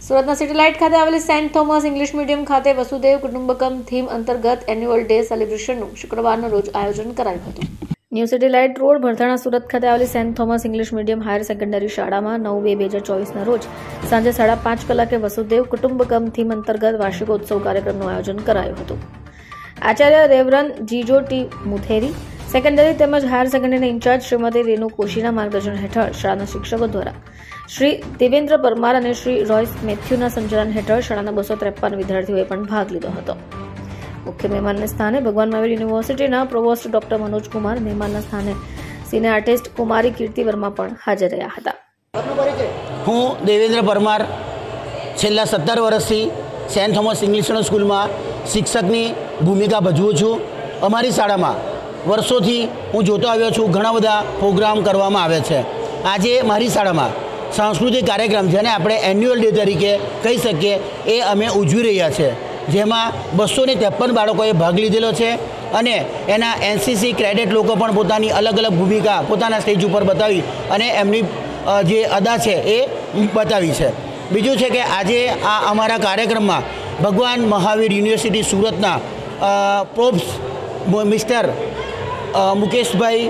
સુરતના city light ખાતે આવેલી સેન્ટ થોમસ ઇંગ્લિશ મીડિયમ ખાતે વસુદેવ કુટુંબકમ થીમ અંતર્ગત એન્યુઅલ ડે સેલિબ્રેશનનું શુક્રવારના રોજ આયોજન કરાયું હતું. New city light road Bharthana Surat ખાતે આવેલી saint Thomas English medium higher secondary શાળામાં 9/2/2024ના રોજ સાંજે 5:30 કલાકે વસુદેવ કુટુંબકમ થીમ અંતર્ગત વાર્ષિકોત્સવ કાર્યક્રમનું આયોજન કરાયું હતું. આચાર્ય reverend Jijo T Mutheri, secondary તેમજ હાયર સેકન્ડરીના ઇન્ચાર્જ શ્રીમતી રેનુ કોશીના માર્ગદર્શન હેઠળ શાળાના શિક્ષકો દ્વારા શ્રી દેવેન્દ્ર પરમાર અને શ્રી રોયસ મેથ્યુના સંચાલન હેઠળ શાળાના 253 વિદ્યાર્થીઓએ પણ ભાગ લીધો હતો. મુખ્ય મહેમાનના સ્થાને ભગવાન મહાવીર યુનિવર્સિટીના પ્રોવોસ્ટ ડોક્ટર મનોજ કુમાર, મહેમાનના સ્થાને સિને આર્ટિસ્ટ કુમારી કીર્તિ વર્મા પણ હાજર રહ્યા હતા. હું દેવેન્દ્ર પરમાર છેલ્લા 17 વર્ષથી સેન્ટ થોમસ ઇંગ્લિશ સ્કૂલમાં શિક્ષકની ભૂમિકા ભજવું છું. અમારી શાળામાં વર્ષોથી હું જોતો આવ્યો છું, ઘણા બધા પ્રોગ્રામ કરવામાં આવે છે. આજે મારી શાળામાં સાંસ્કૃતિક કાર્યક્રમ, જેને આપણે એન્યુઅલ ડે તરીકે કહી શકીએ, એ અમે ઉજવી રહ્યા છે, જેમાં 253 બાળકોએ ભાગ લીધેલો છે અને એના એનસીસી ક્રેડિટ લોકો પણ પોતાની અલગ અલગ ભૂમિકા પોતાના સ્ટેજ ઉપર બતાવી અને એમની જે અદા છે એ બતાવી છે. બીજું છે કે આજે આ અમારા કાર્યક્રમમાં ભગવાન મહાવીર યુનિવર્સિટી સુરતના પ્રોબ્સ મિસ્ટર મુકેશભાઈ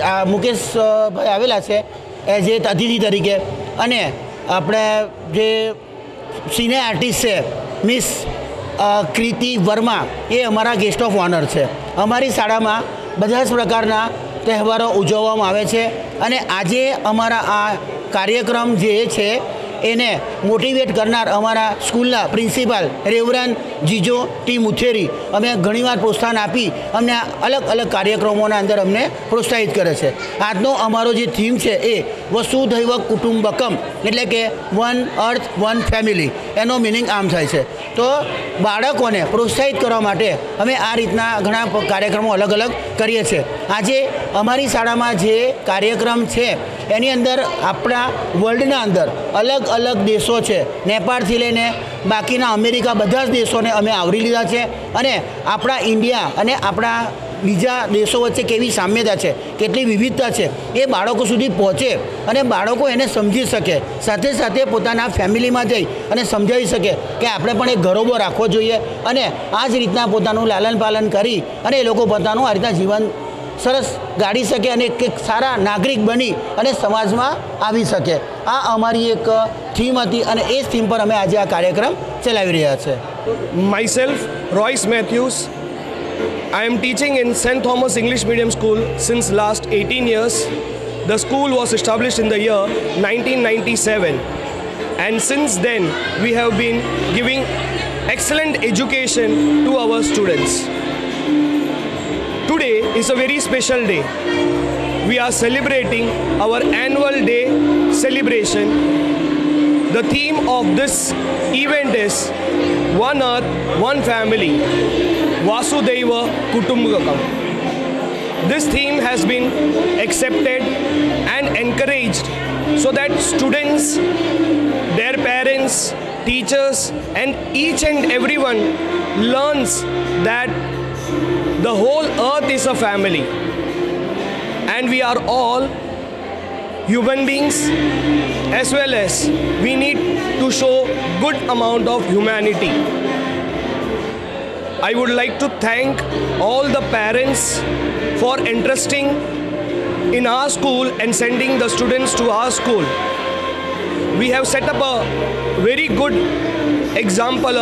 આવેલા છે એઝ એ અતિથિ તરીકે, અને આપણે જે સિને આર્ટિસ્ટ છે મિસ કીર્તિ વર્મા, એ અમારા ગેસ્ટ ઓફ ઓનર છે. અમારી શાળામાં બધા જ પ્રકારના તહેવારો ઉજવવામાં આવે છે અને આજે અમારા આ કાર્યક્રમ જે છે એને મોટિવેટ કરનાર અમારા સ્કૂલના principal reverend Jijo T Mutheri અમે ઘણીવાર પ્રોત્સાહન આપી અમને અલગ અલગ કાર્યક્રમોના અંદર અમને પ્રોત્સાહિત કરે છે. આજનો અમારો જે થીમ છે એ વસુધૈવ કુટુંબકમ, એટલે કે વન અર્થ વન ફેમિલી, એનો મિનિંગ આમ થાય છે. તો બાળકોને પ્રોત્સાહિત કરવા માટે અમે આ રીતના ઘણા કાર્યક્રમો અલગ અલગ કરીએ છીએ. આજે અમારી શાળામાં જે કાર્યક્રમ છે એની અંદર આપણા વર્લ્ડના અંદર અલગ અલગ દેશો છે, નેપાળથી લઈને બાકીના અમેરિકા, બધા જ દેશોને અમે આવરી લીધા છે અને આપણા ઇન્ડિયા અને આપણા બીજા દેશો વચ્ચે કેવી સામ્યતા છે, કેટલી વિવિધતા છે, એ બાળકો સુધી પહોંચે અને બાળકો એને સમજી શકે, સાથે સાથે પોતાના ફેમિલીમાં જઈ અને સમજાવી શકે કે આપણે પણ એક ગૌરવ રાખવો જોઈએ અને આ જ રીતના પોતાનું લાલન પાલન કરી અને એ લોકો પોતાનું આ રીતના જીવન સરસ ગાળી શકે અને એક સારા નાગરિક બની અને સમાજમાં આવી શકે. આ અમારી એક થીમ હતી અને એ થીમ પર અમે આજે આ કાર્યક્રમ ચલાવી રહ્યા છે. Myself, Royce Matthews. I am teaching in St. Thomas English Medium School since last 18 years. The school was established in the year 1997, and since then we have been giving excellent education to our students. Today is a very special day. We are celebrating our annual day celebration. The theme of this event is One Earth, One Family, Vasudhaiva Kutumbakam. This theme has been accepted and encouraged so that students, their parents, teachers and each and everyone learns that the whole earth is a family and we are all human beings, as well as we need to show good amount of humanity. I would like to thank all the parents for entrusting in our school and sending the students to our school. We have set up a very good example.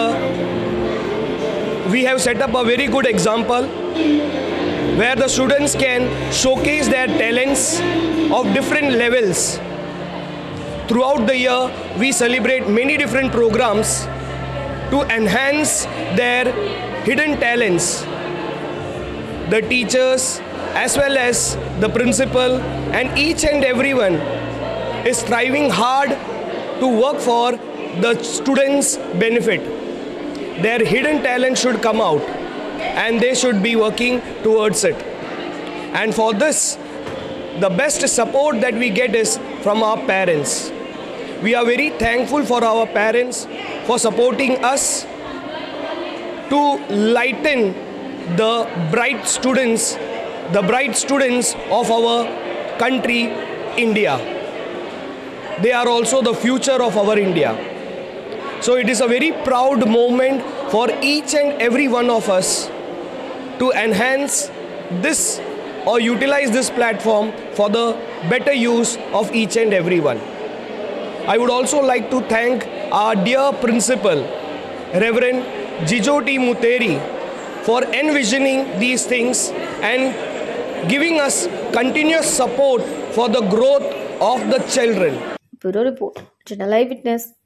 Where the students can showcase their talents of different levels. Throughout the year, we celebrate many different programs to enhance their hidden talents. The teachers as well as the principal and each and everyone is striving hard to work for the students' benefit. Their hidden talent should come out and they should be working towards it. And for this, the best support that we get is from our parents. We are very thankful for our parents for supporting us to lighten the bright students of our country, India. They are also the future of our India. So it is a very proud moment for each and every one of us to enhance this or utilize this platform for the better use of each and every one. I would also like to thank our dear principal, Reverend Jijoti Muteri, for envisioning these things and giving us continuous support for the growth of the children. Bureau Report, Channel Eyewitness.